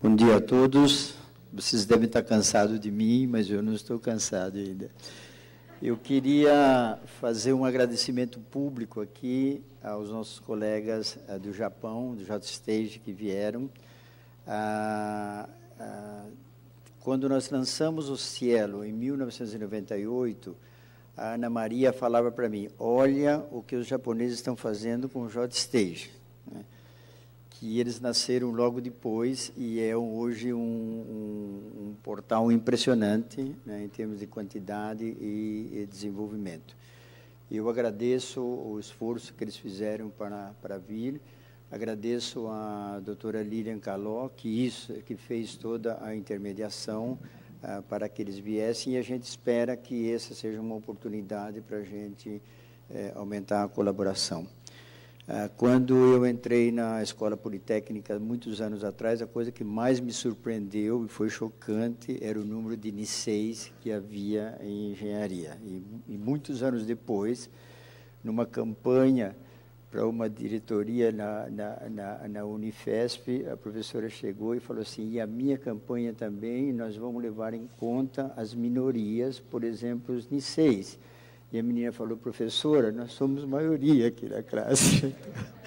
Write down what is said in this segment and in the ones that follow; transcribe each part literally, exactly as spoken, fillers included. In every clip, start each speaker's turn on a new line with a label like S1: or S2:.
S1: Bom dia a todos. Vocês devem estar cansados de mim, mas eu não estou cansado ainda. Eu queria fazer um agradecimento público aqui aos nossos colegas uh, do Japão, do J Stage, que vieram. Uh, uh, quando nós lançamos o Cielo, em mil novecentos e noventa e oito, a Ana Maria falava para mim, olha o que os japoneses estão fazendo com o J Stage, né? Que eles nasceram logo depois e é hoje um, um, um portal impressionante, né, em termos de quantidade e, e desenvolvimento. Eu agradeço o esforço que eles fizeram para, para vir, agradeço a doutora Lilian Caló, que, isso, que fez toda a intermediação uh, para que eles viessem, e a gente espera que essa seja uma oportunidade para a gente eh, aumentar a colaboração. Quando eu entrei na Escola Politécnica, muitos anos atrás, a coisa que mais me surpreendeu e foi chocante era o número de Niseis que havia em engenharia. E, e muitos anos depois, numa campanha para uma diretoria na, na, na, na Unifesp, a professora chegou e falou assim, e a minha campanha também, nós vamos levar em conta as minorias, por exemplo, os Niseis. E a menina falou, professora, nós somos maioria aqui na classe.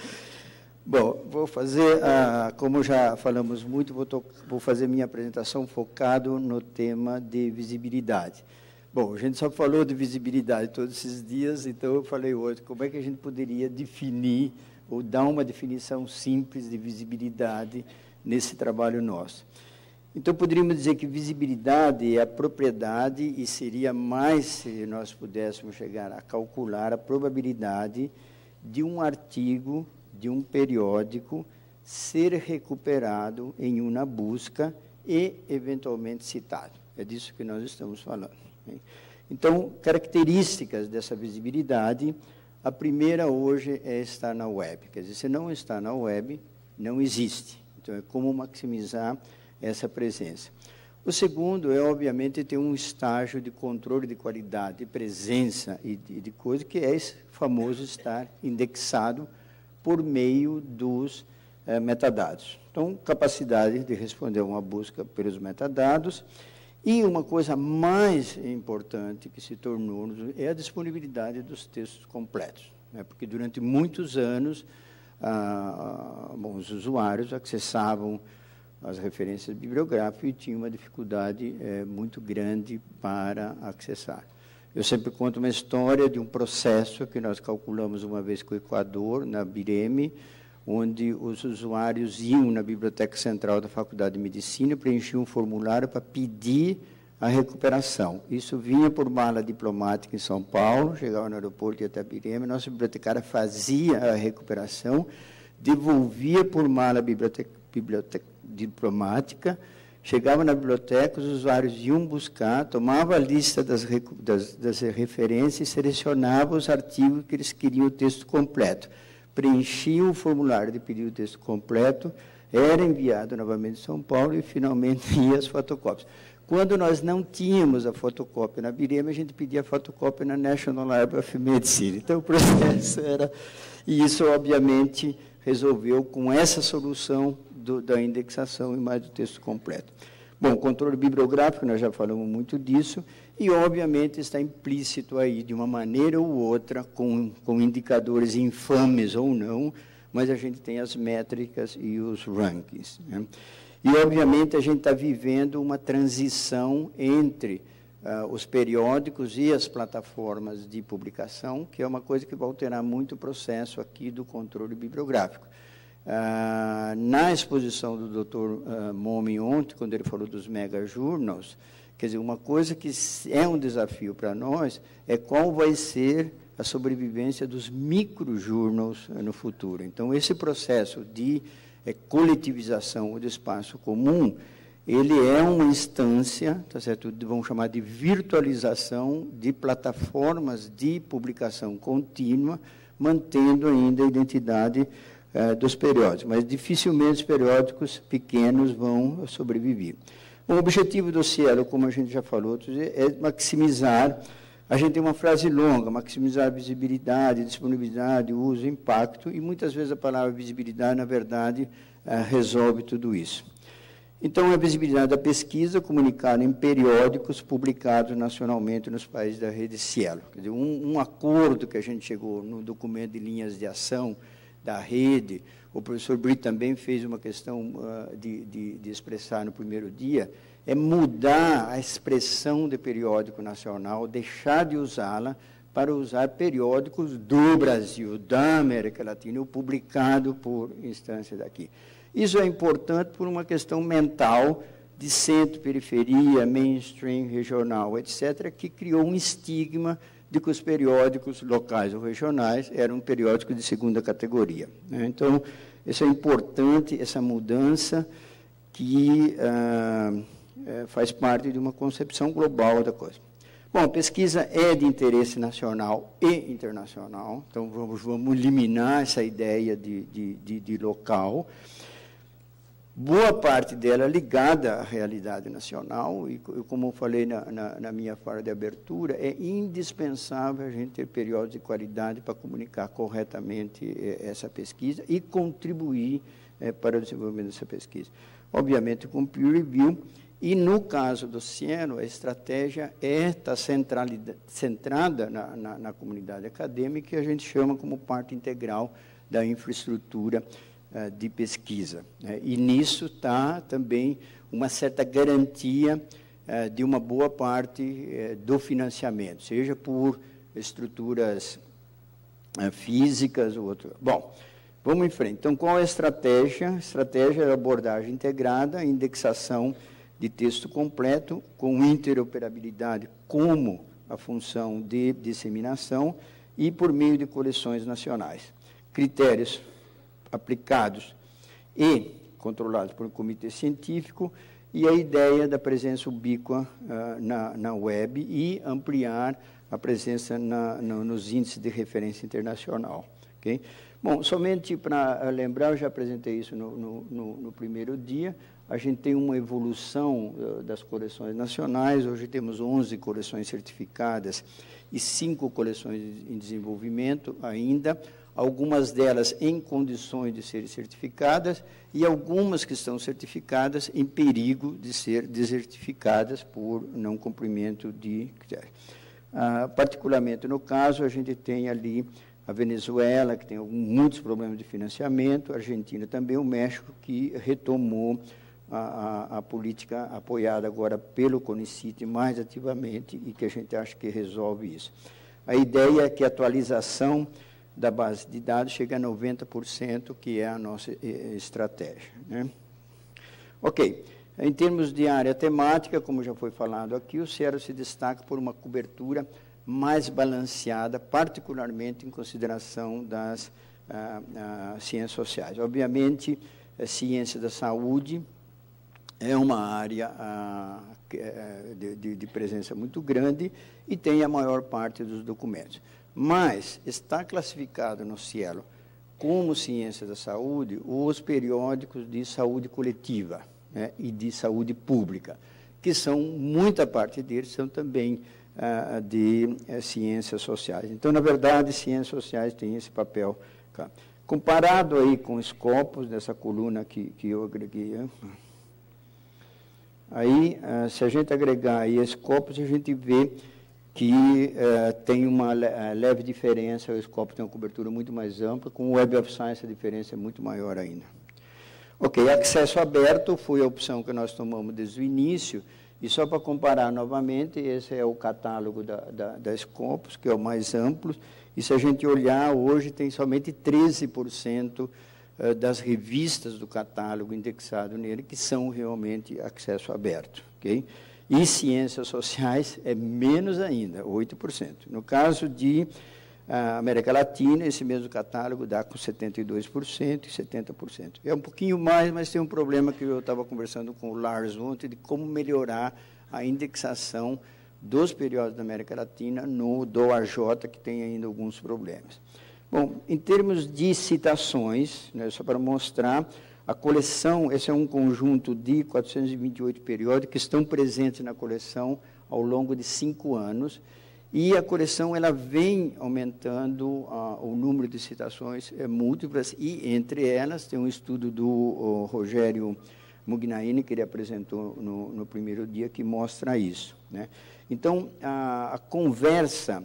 S1: Bom, vou fazer, ah, como já falamos muito, vou, vou fazer minha apresentação focado no tema de visibilidade. Bom, a gente só falou de visibilidade todos esses dias, então eu falei hoje, como é que a gente poderia definir ou dar uma definição simples de visibilidade nesse trabalho nosso. Então, poderíamos dizer que visibilidade é a propriedade e seria mais se nós pudéssemos chegar a calcular a probabilidade de um artigo, de um periódico, ser recuperado em uma busca e, eventualmente, citado. É disso que nós estamos falando. Então, características dessa visibilidade, a primeira hoje é estar na web. Quer dizer, se não está na web, não existe. Então, é como maximizar essa presença. O segundo é, obviamente, ter um estágio de controle de qualidade, de presença e de, de coisa, que é esse famoso estar indexado por meio dos eh, metadados. Então, capacidade de responder a uma busca pelos metadados. E uma coisa mais importante que se tornou é a disponibilidade dos textos completos, né? Porque durante muitos anos ah, bom, os usuários acessavam as referências bibliográficas e tinha uma dificuldade é, muito grande para acessar. Eu sempre conto uma história de um processo que nós calculamos uma vez com o Equador, na BIREME, onde os usuários iam na Biblioteca Central da Faculdade de Medicina, preenchiam um formulário para pedir a recuperação. Isso vinha por mala diplomática em São Paulo, chegava no aeroporto e até a BIREME, nossa bibliotecária fazia a recuperação, devolvia por mala biblioteca, biblioteca diplomática, chegava na biblioteca, os usuários iam buscar, tomava a lista das, das, das referências e selecionava os artigos que eles queriam o texto completo. Preenchiam o formulário de pedido o texto completo, era enviado novamente em São Paulo e, finalmente, ia as fotocópias. Quando nós não tínhamos a fotocópia na BIREME, a gente pedia a fotocópia na National Library of Medicine. Então, o processo era... E isso, obviamente, resolveu com essa solução do, da indexação e mais do texto completo. Bom, controle bibliográfico, nós já falamos muito disso, e, obviamente, está implícito aí, de uma maneira ou outra, com, com indicadores infames ou não, mas a gente tem as métricas e os rankings, né? E, obviamente, a gente está vivendo uma transição entre uh, os periódicos e as plataformas de publicação, que é uma coisa que vai alterar muito o processo aqui do controle bibliográfico. Uh, na exposição do doutor uh, Momi ontem, quando ele falou dos mega journals, quer dizer, uma coisa que é um desafio para nós é qual vai ser a sobrevivência dos microjournals no futuro. Então, esse processo de é, coletivização do espaço comum, ele é uma instância, tá certo? Vamos chamar de virtualização de plataformas de publicação contínua, mantendo ainda a identidade eh, dos periódicos, mas dificilmente os periódicos pequenos vão sobreviver. Bom, o objetivo do Cielo, como a gente já falou, é maximizar, a gente tem uma frase longa, maximizar a visibilidade, disponibilidade, uso, impacto, e muitas vezes a palavra visibilidade, na verdade, eh, resolve tudo isso. Então, a visibilidade da pesquisa comunicada em periódicos publicados nacionalmente nos países da rede Cielo. Quer dizer, um, um acordo que a gente chegou no documento de linhas de ação da rede, o professor Brito também fez uma questão uh, de, de, de expressar no primeiro dia, é mudar a expressão de periódico nacional, deixar de usá-la para usar periódicos do Brasil, da América Latina, publicado por instância daqui. Isso é importante por uma questão mental de centro, periferia, mainstream, regional, etcétera, que criou um estigma de que os periódicos locais ou regionais eram periódicos de segunda categoria. Então, isso é importante, essa mudança que ah, faz parte de uma concepção global da coisa. Bom, a pesquisa é de interesse nacional e internacional, então vamos, vamos eliminar essa ideia de, de, de, de local. Boa parte dela ligada à realidade nacional, e como eu falei na, na, na minha fala de abertura, é indispensável a gente ter períodos de qualidade para comunicar corretamente eh, essa pesquisa e contribuir eh, para o desenvolvimento dessa pesquisa. Obviamente, com peer review, e no caso do Cielo, a estratégia é estar centrada na, na, na comunidade acadêmica, que a gente chama como parte integral da infraestrutura de pesquisa. E nisso está também uma certa garantia de uma boa parte do financiamento, seja por estruturas físicas ou outro. Bom, vamos em frente. Então, qual é a estratégia? A estratégia é a abordagem integrada, indexação de texto completo, com interoperabilidade como a função de disseminação e por meio de coleções nacionais. Critérios aplicados e controlados por um comitê científico, e a ideia da presença ubíqua uh, na, na web e ampliar a presença na, na, nos índices de referência internacional. Okay? Bom, somente para lembrar, eu já apresentei isso no, no, no, no primeiro dia, a gente tem uma evolução uh, das coleções nacionais, hoje temos onze coleções certificadas e cinco coleções em desenvolvimento ainda, algumas delas em condições de serem certificadas e algumas que estão certificadas em perigo de ser desertificadas por não cumprimento de critérios. Ah, particularmente no caso, a gente tem ali a Venezuela, que tem alguns, muitos problemas de financiamento, a Argentina também, o México, que retomou a, a, a política apoiada agora pelo CONICIT mais ativamente e que a gente acha que resolve isso. A ideia é que a atualização da base de dados chega a noventa por cento, que é a nossa estratégia. Né? Ok. Em termos de área temática, como já foi falado aqui, o Cielo se destaca por uma cobertura mais balanceada, particularmente em consideração das ah, ah, ciências sociais. Obviamente, a ciência da saúde é uma área ah, de, de, de presença muito grande e tem a maior parte dos documentos. Mas está classificado no Cielo como ciência da saúde os periódicos de saúde coletiva, né, e de saúde pública, que são, muita parte deles são também ah, de eh, ciências sociais. Então, na verdade, ciências sociais têm esse papel. Tá? Comparado aí com os Scopus, dessa coluna que, que eu agreguei, né? Aí, ah, se a gente agregar aí as Scopus, a gente vê que uh, tem uma leve diferença, o Scopus tem uma cobertura muito mais ampla, com o Web of Science a diferença é muito maior ainda. Ok, acesso aberto foi a opção que nós tomamos desde o início, e só para comparar novamente, esse é o catálogo da, da, da Scopus, que é o mais amplo, e se a gente olhar, hoje tem somente treze por cento das revistas do catálogo indexado nele, que são realmente acesso aberto, ok? E ciências sociais é menos ainda, oito por cento. No caso de uh, América Latina, esse mesmo catálogo dá com setenta e dois por cento e setenta por cento. É um pouquinho mais, mas tem um problema que eu estava conversando com o Lars ontem, de como melhorar a indexação dos periódicos da América Latina no D O A J, que tem ainda alguns problemas. Bom, em termos de citações, né, só para mostrar, a coleção, esse é um conjunto de quatrocentos e vinte e oito periódicos que estão presentes na coleção ao longo de cinco anos, e a coleção ela vem aumentando uh, o número de citações é, múltiplas, e entre elas tem um estudo do uh, Rogério Mugnaini, que ele apresentou no, no primeiro dia, que mostra isso, né? Então, a, a conversa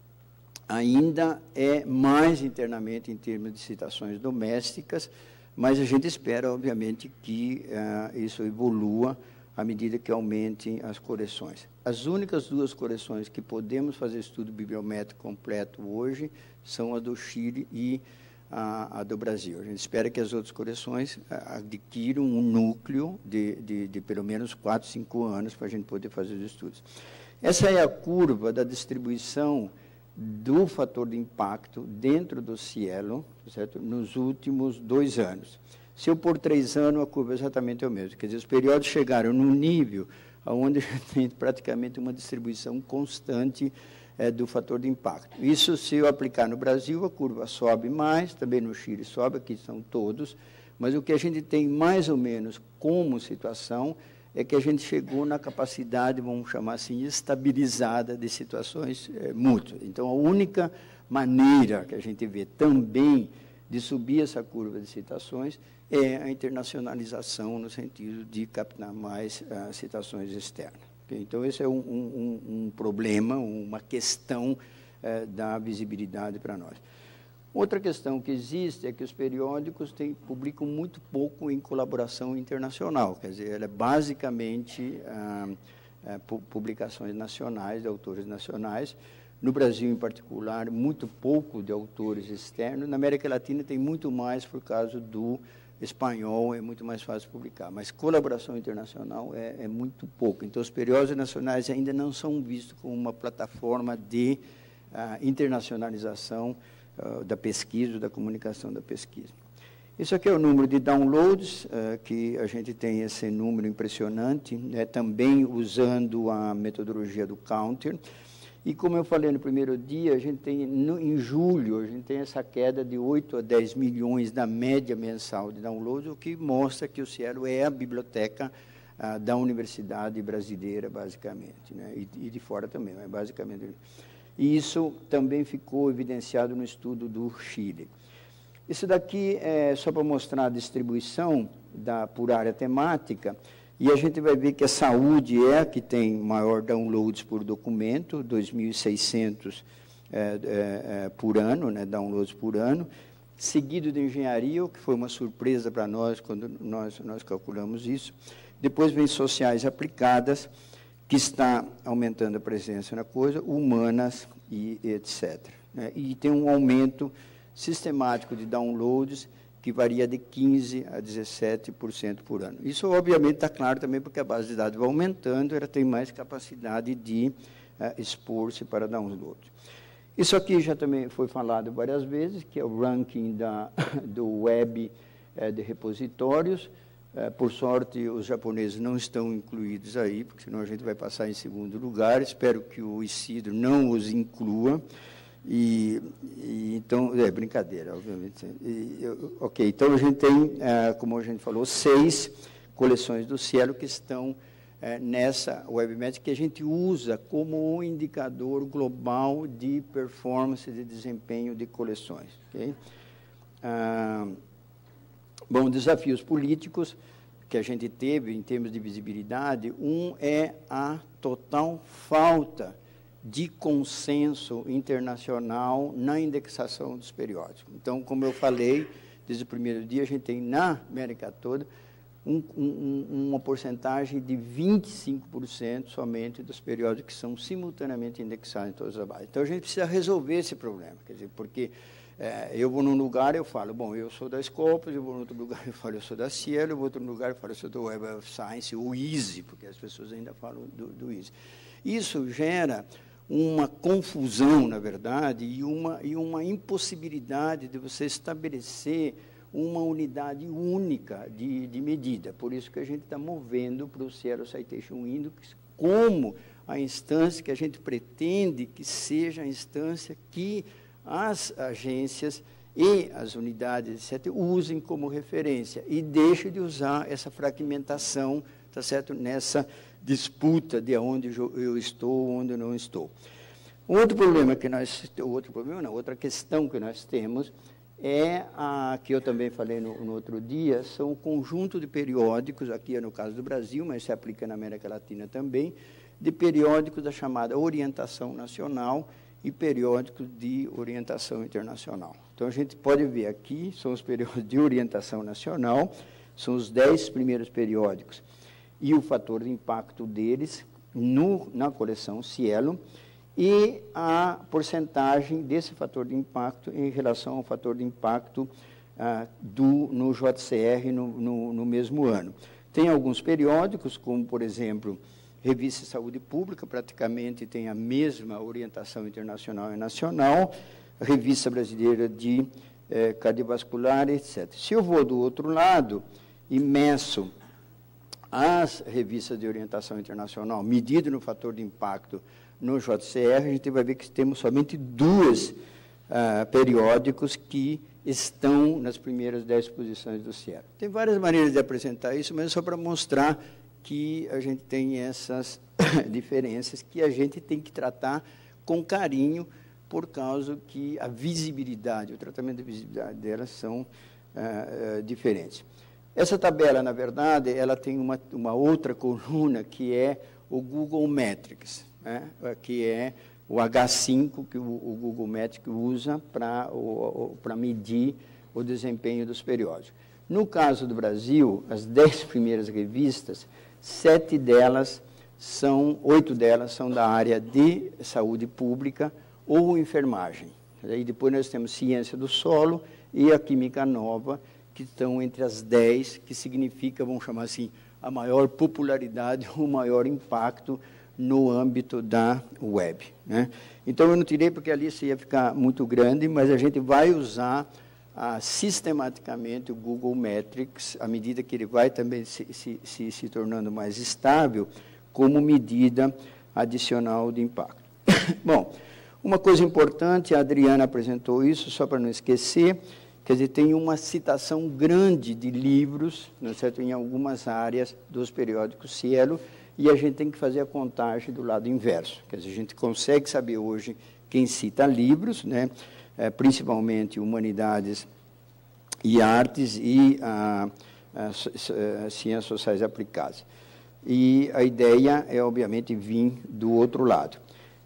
S1: ainda é mais internamente em termos de citações domésticas, mas a gente espera, obviamente, que uh, isso evolua à medida que aumentem as coleções. As únicas duas coleções que podemos fazer estudo bibliométrico completo hoje são a do Chile e a, a do Brasil. A gente espera que as outras coleções adquiram um núcleo de, de, de pelo menos quatro, cinco anos para a gente poder fazer os estudos. Essa é a curva da distribuição do fator de impacto dentro do Cielo, certo? Nos últimos dois anos. Se eu pôr três anos, a curva é exatamente a mesma. Quer dizer, os períodos chegaram num nível onde a gente tem praticamente uma distribuição constante é, do fator de impacto. Isso, se eu aplicar no Brasil, a curva sobe mais, também no Chile sobe, aqui são todos, mas o que a gente tem mais ou menos como situação é que a gente chegou na capacidade, vamos chamar assim, estabilizada de situações é, mútuas. Então, a única maneira que a gente vê também de subir essa curva de citações é a internacionalização, no sentido de captar mais uh, citações externas. Okay? Então, esse é um, um, um problema, uma questão uh, da visibilidade para nós. Outra questão que existe é que os periódicos têm, publicam muito pouco em colaboração internacional, quer dizer, é basicamente ah, ah, publicações nacionais, de autores nacionais. No Brasil, em particular, muito pouco de autores externos. Na América Latina tem muito mais por causa do espanhol, é muito mais fácil publicar, mas colaboração internacional é, é muito pouco. Então, os periódicos nacionais ainda não são vistos como uma plataforma de ah, internacionalização Uh, da pesquisa, da comunicação da pesquisa. Isso aqui é o número de downloads, uh, que a gente tem esse número impressionante, né, também usando a metodologia do Counter. E como eu falei no primeiro dia, a gente tem, no, em julho, a gente tem essa queda de oito a dez milhões da média mensal de downloads, o que mostra que o Cielo é a biblioteca uh, da Universidade Brasileira, basicamente, né, e, e de fora também, mas basicamente. E isso também ficou evidenciado no estudo do Chile. Isso daqui é só para mostrar a distribuição da, por área temática, e a gente vai ver que a saúde é a que tem maior downloads por documento, dois mil e seiscentos é, é, é, por ano, né, downloads por ano, seguido de engenharia, o que foi uma surpresa para nós quando nós, nós calculamos isso. Depois vem sociais aplicadas, que está aumentando a presença na coisa, humanas e etcétera. Né? E tem um aumento sistemático de downloads que varia de quinze por cento a dezessete por cento por ano. Isso, obviamente, está claro também porque a base de dados vai aumentando, ela tem mais capacidade de uh, expor-se para download. Isso aqui já também foi falado várias vezes, que é o ranking da, do web uh, de repositórios. É, por sorte, os japoneses não estão incluídos aí, porque senão a gente vai passar em segundo lugar. Espero que o Isidro não os inclua. E, e então, é brincadeira, obviamente. E, eu, ok, então a gente tem, é, como a gente falou, seis coleções do Cielo que estão é, nessa WebMethods, que a gente usa como um indicador global de performance, de desempenho de coleções. Okay? Ah, Bom, desafios políticos que a gente teve em termos de visibilidade, um é a total falta de consenso internacional na indexação dos periódicos. Então, como eu falei, desde o primeiro dia, a gente tem na América toda um, um, uma porcentagem de vinte e cinco por cento somente dos periódicos que são simultaneamente indexados em todas as bases. Então, a gente precisa resolver esse problema, quer dizer, porque É, eu vou num lugar, eu falo, bom, eu sou da Scopus, eu vou em outro lugar, eu falo, eu sou da Cielo, eu vou em outro lugar, eu falo, eu sou do Web of Science, ou EASY, porque as pessoas ainda falam do, do EASY. Isso gera uma confusão, na verdade, e uma, e uma impossibilidade de você estabelecer uma unidade única de, de medida. Por isso que a gente está movendo para o Cielo Citation Index como a instância que a gente pretende que seja a instância que as agências e as unidades, etcétera, usem como referência e deixem de usar essa fragmentação, tá certo? Nessa disputa de onde eu estou, onde eu não estou. Outro problema que nós, outro problema não, outra questão que nós temos é a que eu também falei no, no outro dia, são um conjunto de periódicos, aqui é no caso do Brasil, mas se aplica na América Latina também, de periódicos da chamada orientação nacional e periódicos de orientação internacional. Então, a gente pode ver aqui, são os periódicos de orientação nacional, são os dez primeiros periódicos, e o fator de impacto deles no, na coleção Cielo, e a porcentagem desse fator de impacto em relação ao fator de impacto ah, do, no J C R no, no, no mesmo ano. Tem alguns periódicos, como, por exemplo, Revista de Saúde Pública, praticamente tem a mesma orientação internacional e nacional, Revista Brasileira de eh, Cardiovascular, etcétera. Se eu vou do outro lado e meço as revistas de orientação internacional, medido no fator de impacto no J C R, a gente vai ver que temos somente duas uh, periódicos que estão nas primeiras dez posições do Cielo. Tem várias maneiras de apresentar isso, mas é só para mostrar que a gente tem essas diferenças que a gente tem que tratar com carinho, por causa que a visibilidade, o tratamento de visibilidade delas são uh, uh, diferentes. Essa tabela, na verdade, ela tem uma, uma outra coluna que é o Google Metrics, né, que é o H cinco que o, o Google Metrics usa para medir o desempenho dos periódicos. No caso do Brasil, as dez primeiras revistas, sete delas são, oito delas são da área de saúde pública ou enfermagem. Aí depois nós temos Ciência do Solo e a Química Nova, que estão entre as dez, que significa, vamos chamar assim, a maior popularidade, o maior impacto no âmbito da web, né? Então, eu não tirei porque a lista ia ficar muito grande, mas a gente vai usar ah, sistematicamente o Google Metrics, à medida que ele vai também se, se, se, se tornando mais estável, como medida adicional de impacto. Bom, uma coisa importante, a Adriana apresentou isso, só para não esquecer, quer dizer, tem uma citação grande de livros, não é certo, em algumas áreas dos periódicos Cielo, e a gente tem que fazer a contagem do lado inverso. Quer dizer, a gente consegue saber hoje quem cita livros, né, é, principalmente Humanidades e Artes e a, a, a, a Ciências Sociais Aplicadas. E a ideia é, obviamente, vir do outro lado.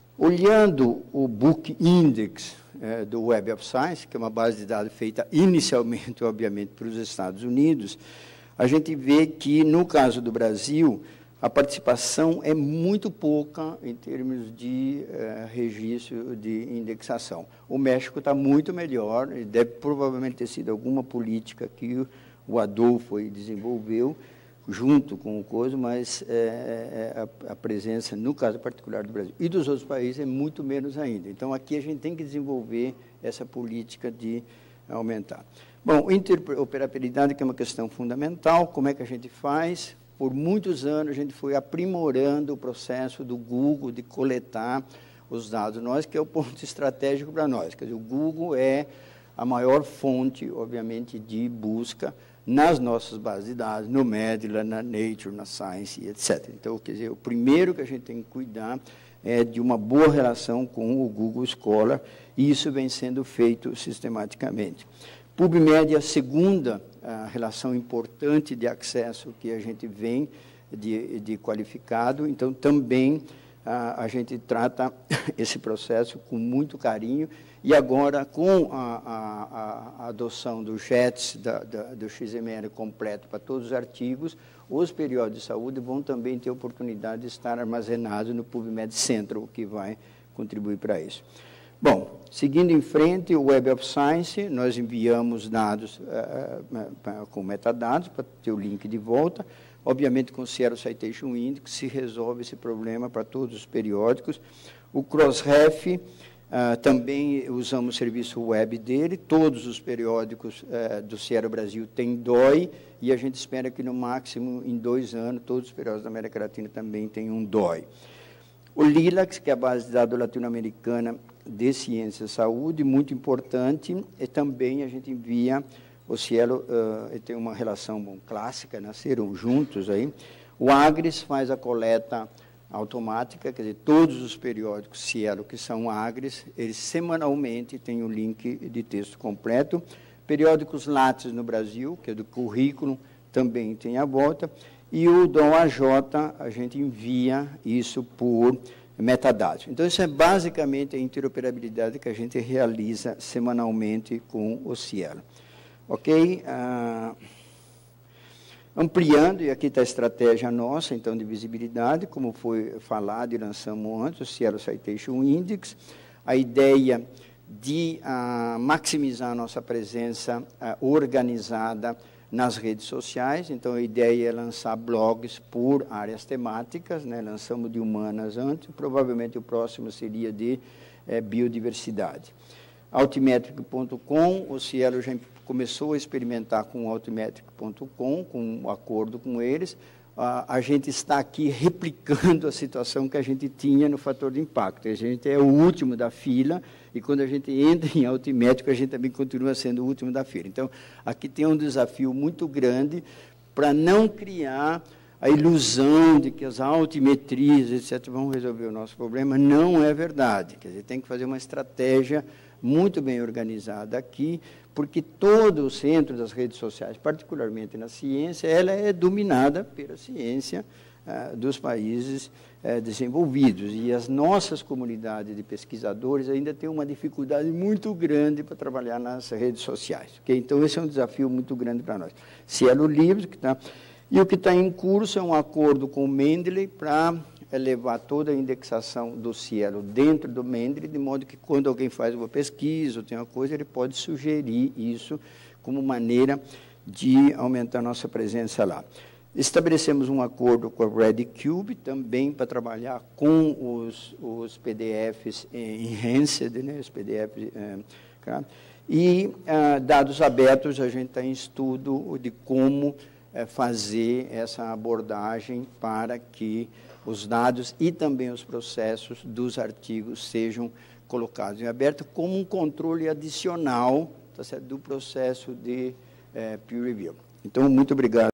S1: Olhando o Book Index é, do Web of Science, que é uma base de dados feita inicialmente, obviamente, para os Estados Unidos, a gente vê que, no caso do Brasil, a participação é muito pouca em termos de eh, registro de indexação. O México está muito melhor, e deve provavelmente ter sido alguma política que o Adolfo aí desenvolveu, junto com o coisa, mas é, a, a presença, no caso particular do Brasil e dos outros países, é muito menos ainda. Então, aqui a gente tem que desenvolver essa política de aumentar. Bom, interoperabilidade, que é uma questão fundamental, como é que a gente faz? Por muitos anos, a gente foi aprimorando o processo do Google de coletar os dados. Nós, que é o ponto estratégico para nós. Quer dizer, o Google é a maior fonte, obviamente, de busca nas nossas bases de dados, no Medline, na Nature, na Science, etcétera. Então, quer dizer, o primeiro que a gente tem que cuidar é de uma boa relação com o Google Scholar, e isso vem sendo feito sistematicamente. PubMed é a segunda a relação importante de acesso que a gente vem de, de qualificado, então também a, a gente trata esse processo com muito carinho, e agora com a, a, a adoção do JETS, da, da, do X M L completo para todos os artigos, os periódicos de saúde vão também ter oportunidade de estar armazenados no PubMed Central, que vai contribuir para isso. Bom, seguindo em frente, o Web of Science, nós enviamos dados uh, uh, com metadados para ter o link de volta. Obviamente, com o Cielo Citation Index se resolve esse problema para todos os periódicos. O Crossref, uh, também usamos o serviço web dele. Todos os periódicos uh, do Cielo Brasil têm D O I, e a gente espera que, no máximo, em dois anos, todos os periódicos da América Latina também tenham um D O I. O LILAC, que é a base de dados latino-americana de ciência e saúde, muito importante, e também a gente envia, o Cielo uh, tem uma relação bom, clássica, nasceram juntos aí. O Agres faz a coleta automática, quer dizer, todos os periódicos Cielo que são Agres, eles semanalmente têm o link de texto completo. Periódicos Lattes no Brasil, que é do currículo, também tem a volta, e o D O M A J, a gente envia isso por metadados. Então, isso é basicamente a interoperabilidade que a gente realiza semanalmente com o Cielo. Ok? Ah, ampliando, e aqui está a estratégia nossa, então, de visibilidade, como foi falado e lançamos antes, o Cielo Citation Index, a ideia de ah, maximizar a nossa presença ah, organizada nas redes sociais. Então, a ideia é lançar blogs por áreas temáticas, né? Lançamos de humanas antes, provavelmente o próximo seria de eh, biodiversidade. Altimetric ponto com, o Cielo já começou a experimentar com o Altimetric ponto com, com um acordo com eles. A, a gente está aqui replicando a situação que a gente tinha no fator de impacto. A gente é o último da fila, e quando a gente entra em altimétrico, a gente também continua sendo o último da fila. Então, aqui tem um desafio muito grande para não criar a ilusão de que as altimetrias, etcétera, vão resolver o nosso problema. Não é verdade. Quer dizer, tem que fazer uma estratégia muito bem organizada aqui, porque todo o centro das redes sociais, particularmente na ciência, ela é dominada pela ciência ah, dos países eh, desenvolvidos. E as nossas comunidades de pesquisadores ainda têm uma dificuldade muito grande para trabalhar nas redes sociais. Okay? Então, esse é um desafio muito grande para nós. Cielo Livre, que está... E o que está em curso é um acordo com o Mendeley para levar toda a indexação do Cielo dentro do Mendeley, de modo que quando alguém faz uma pesquisa ou tem uma coisa, ele pode sugerir isso como maneira de aumentar a nossa presença lá. Estabelecemos um acordo com a ReadyCube também para trabalhar com os, os P D Fs enhanced, né, os P D Fs... É, claro. E ah, dados abertos, a gente está em estudo de como é, fazer essa abordagem para que os dados e também os processos dos artigos sejam colocados em aberto como um controle adicional, tá certo, do processo de é, peer review. Então, muito obrigado.